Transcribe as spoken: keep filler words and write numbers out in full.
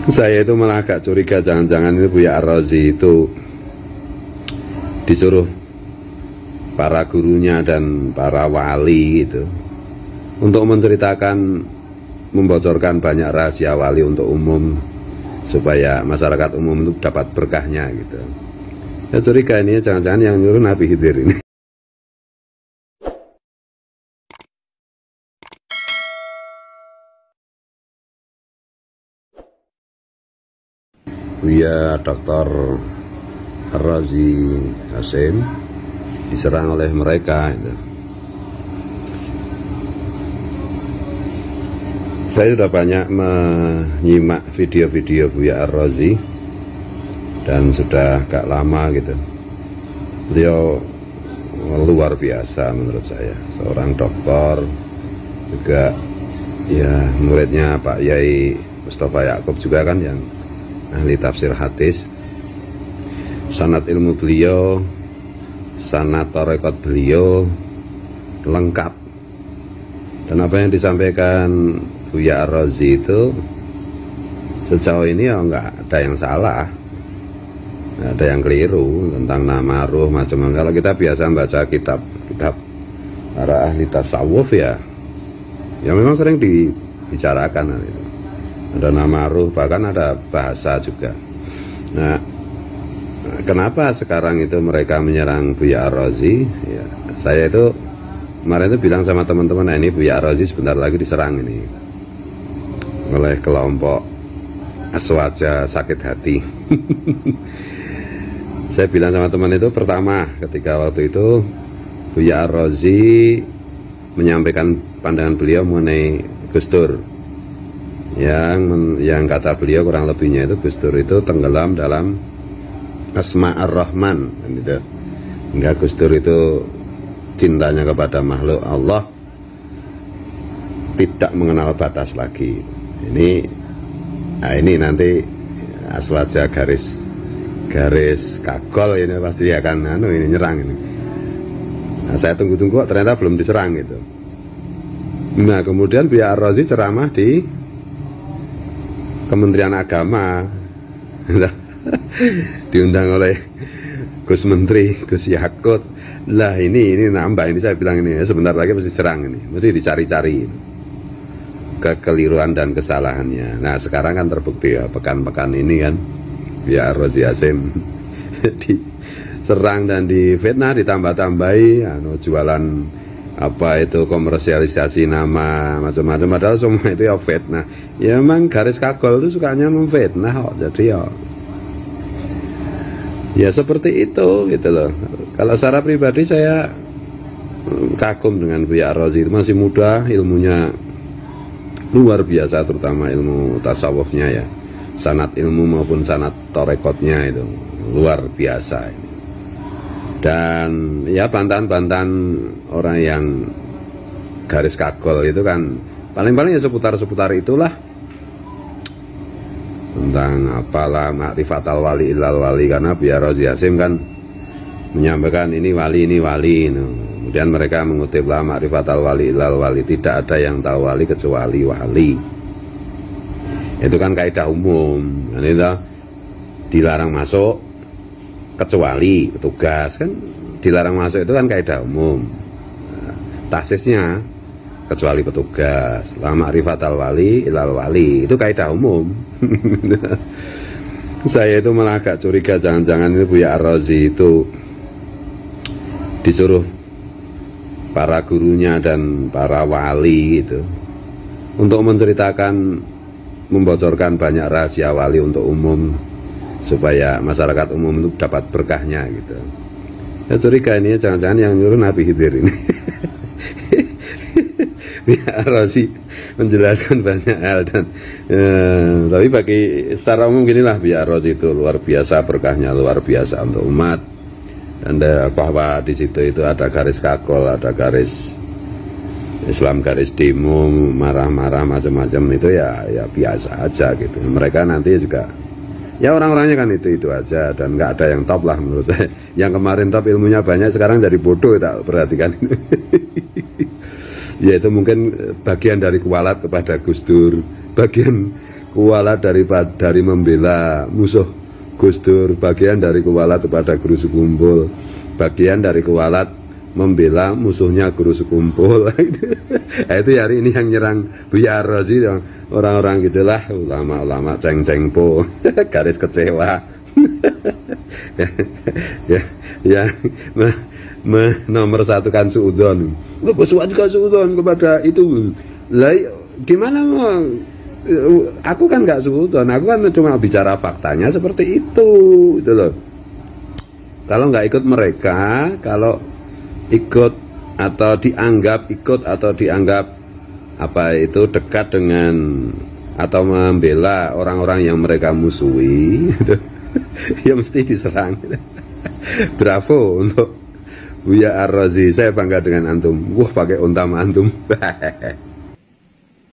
Saya itu malah agak curiga, jangan-jangan itu Buya Ar-Razi itu disuruh para gurunya dan para wali itu untuk menceritakan, membocorkan banyak rahasia wali untuk umum, supaya masyarakat umum itu dapat berkahnya gitu. Saya curiga ini jangan-jangan yang nyuruh Nabi Khidir ini. Buya Doktor Ar-Razi Hasyim diserang oleh mereka itu. Saya sudah banyak menyimak video-video Buya Ar-Razi dan sudah agak lama gitu. Beliau luar biasa menurut saya, seorang dokter, juga ya muridnya Pak Yai Mustafa Yaakob juga kan, yang ahli tafsir hadis. Sanad ilmu beliau, sanad tarekat beliau lengkap, dan apa yang disampaikan Buya Ar-Razi itu sejauh ini ya nggak ada yang salah, nggak ada yang keliru tentang nama ruh macam-macam. Kalau kita biasa baca kitab kitab para ahli tasawuf ya, ya memang sering dibicarakan itu. Ada nama ruh, bahkan ada bahasa juga. Nah, kenapa sekarang itu mereka menyerang Buya Ar-Razi? Ya, saya itu kemarin itu bilang sama teman-teman, nah ini Buya Ar-Razi sebentar lagi diserang ini oleh kelompok aswaja sakit hati. Saya bilang sama teman itu, pertama ketika waktu itu Buya Ar-Razi menyampaikan pandangan beliau mengenai Gus Dur, yang yang kata beliau kurang lebihnya itu Gus Dur itu tenggelam dalam Asma Ar-Rahman gitu. Hingga Gus Dur itu cintanya kepada makhluk Allah tidak mengenal batas lagi. Ini nah ini nanti aswaja garis garis kagol ini pasti akan anu ini nyerang ini. Nah, saya tunggu-tunggu ternyata belum diserang gitu. Nah, kemudian Buya Ar-Razi ceramah di Kementerian Agama, diundang oleh Gus Menteri, Gus Yakut. Lah ini ini nambah, ini saya bilang ini sebentar lagi pasti serang ini, mesti dicari-cari kekeliruan dan kesalahannya. Nah sekarang kan terbukti ya, pekan-pekan ini kan Buya Ar-Razi Hasyim diserang dan difitnah, ditambah-tambahi anu jualan apa itu komersialisasi nama macam-macam, padahal semua itu ya fitnah. Ya memang garis kagol itu sukanya memfitnah kok, jadi ya ya seperti itu gitu loh. Kalau secara pribadi saya kagum dengan Buya Ar-Razi, itu masih muda, ilmunya luar biasa, terutama ilmu tasawufnya ya, sanad ilmu maupun sanad torekotnya itu luar biasa. Dan ya bantahan-bantahan orang yang garis kagol itu kan paling-paling ya seputar-seputar itulah, tentang apalah ma'rifatal wali illal wali, karena Buya Ar-Razi Hasyim kan menyampaikan ini wali, ini wali no. Kemudian mereka mengutip lah ma'rifatal wali illal wali, tidak ada yang tahu wali kecuali wali. Itu kan kaidah umum, dan itu dilarang masuk kecuali petugas, kan dilarang masuk itu kan kaidah umum. Nah, taksisnya kecuali petugas, la ma'rifatal wali ilal wali, itu kaidah umum. Saya itu malah agak curiga, jangan-jangan itu Buya Ar-Razi itu disuruh para gurunya dan para wali itu untuk menceritakan, membocorkan banyak rahasia wali untuk umum, supaya masyarakat umum itu dapat berkahnya gitu. Saya curiga ini jangan-jangan yang nyuruh Nabi Khidir ini. Buya Ar-Razi menjelaskan banyak hal, dan eh, tapi bagi secara umum ginilah, Buya Ar-Razi itu luar biasa berkahnya, luar biasa untuk umat. Dan eh, bahwa di situ itu ada garis kagol, ada garis Islam, garis demo, marah-marah macam-macam, itu ya ya biasa aja gitu. Mereka nanti juga ya orang-orangnya kan itu-itu aja, dan nggak ada yang top lah menurut saya. Yang kemarin top ilmunya banyak, sekarang jadi bodoh, tak perhatikan. Ya itu mungkin bagian dari kualat kepada Gus Dur, bagian kuwalat dari dari membela musuh Gus Dur, bagian dari kuwalat kepada guru sekumpul, bagian dari kuwalat membela musuhnya guru sekumpul. Nah, itu hari ini yang nyerang Buya Ar-Razi, orang-orang gitulah, ulama-ulama ceng-cengpo, garis kecewa. ya, ya, ya me, me, nomor satu kan suudon, bersuatu suudon kepada itu. Lah, gimana mau? Aku kan nggak suudon, aku kan cuma bicara faktanya seperti itu, gitu loh. Kalau nggak ikut mereka, kalau ikut atau dianggap ikut atau dianggap apa itu dekat dengan atau membela orang-orang yang mereka musuhi, gitu, ya mesti diserang. Bravo untuk Buya Ar-Razi, saya bangga dengan antum. Wah, pakai unta antum.